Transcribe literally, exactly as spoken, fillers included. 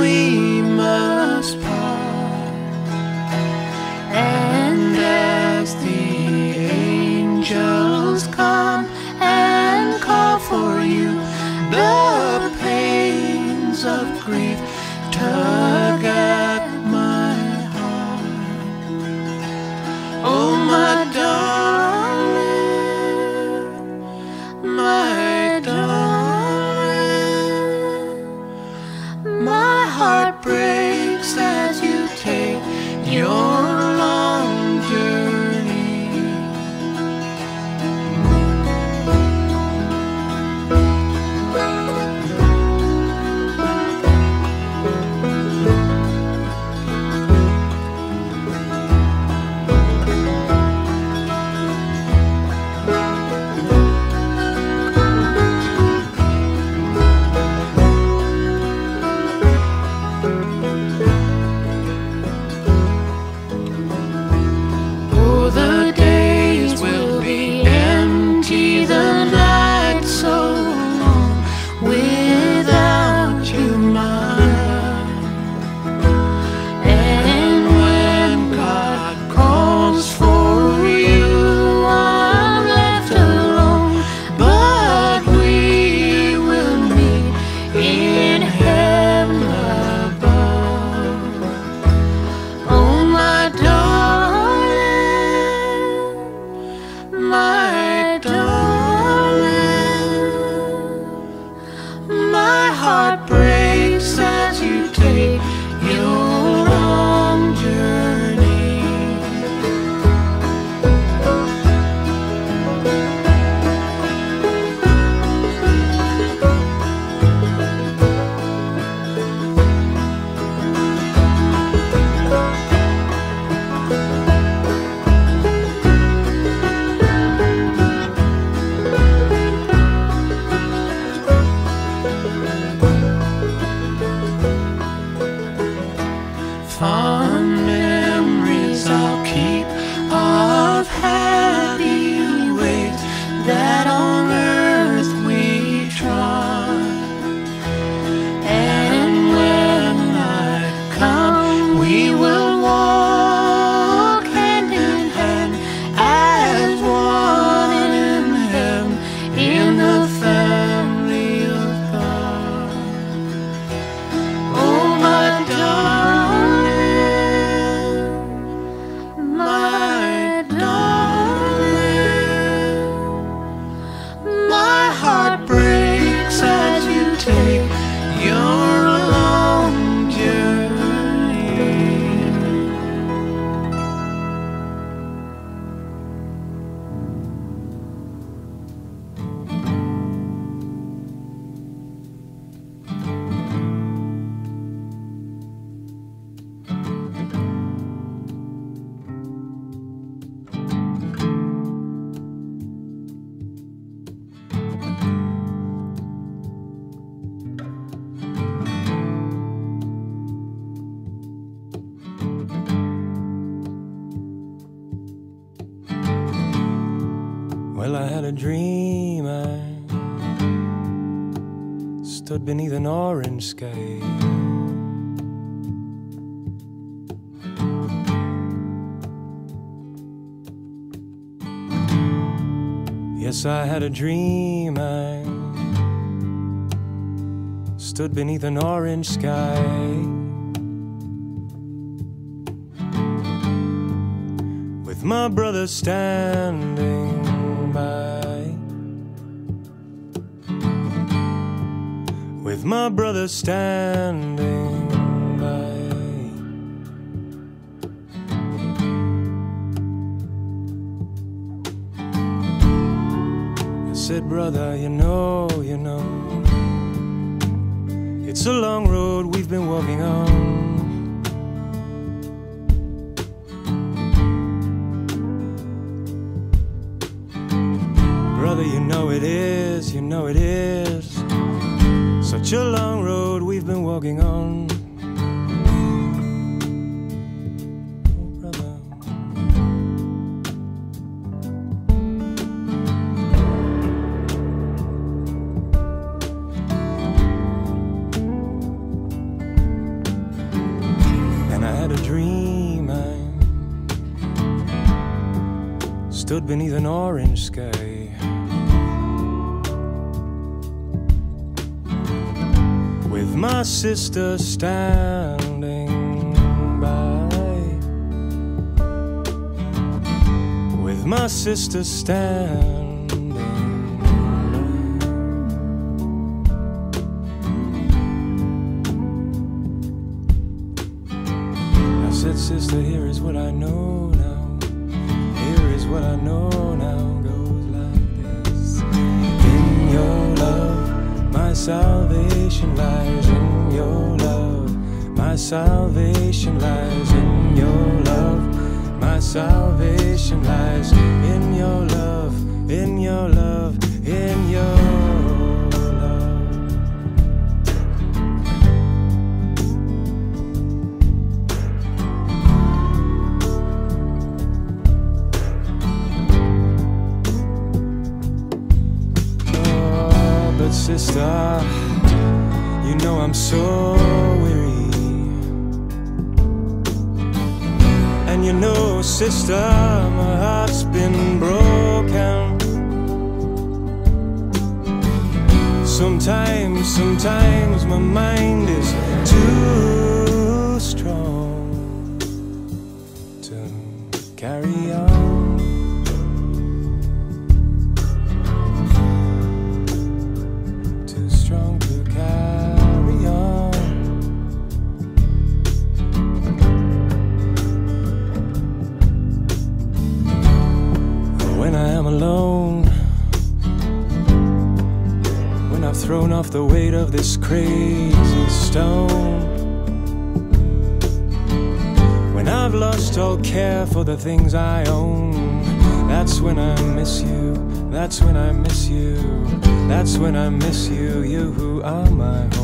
we must part. And as the angels come and call for you, the pains of grief tug at my heart. Oh, my darling, my darling, my heart breaks as you take your long journey. My darling, my heart breaks as you take your long journey. Fond memories I'll keep of happy ways that on earth we trod. And when night comes, we will walk hand in hand as one in heaven in the family of God. Oh, my darling, my darling, my heart breaks as you take your long journey. Well, I had a dream. I stood beneath an orange sky. Yes, I had a dream. I stood beneath an orange sky. With my brother standing by, with my brother standing by. I said, brother, you know, you know, it's a long road we've been walking on. Brother, you know it is, you know it is such a long road we've been walking on. Oh, brother. stood beneath an orange sky. With my sister standing by. With my sister standing by. I said, sister, here is what I know now. Here is what I know now. Goes like this. In your love, my salvation lies. In your love, my salvation lies. In your love, my salvation lies. In your love, in your love, in your love. Oh, but sister, you know I'm so weary. And you know, sister, my heart's been broken. Sometimes, sometimes my mind is too strong to carry on. Too strong to carry on. When I am alone, when I've thrown off the weight of this crazy stone, when I've lost all care for the things I own, that's when I miss you, that's when I miss you, that's when I miss you, you who are my home.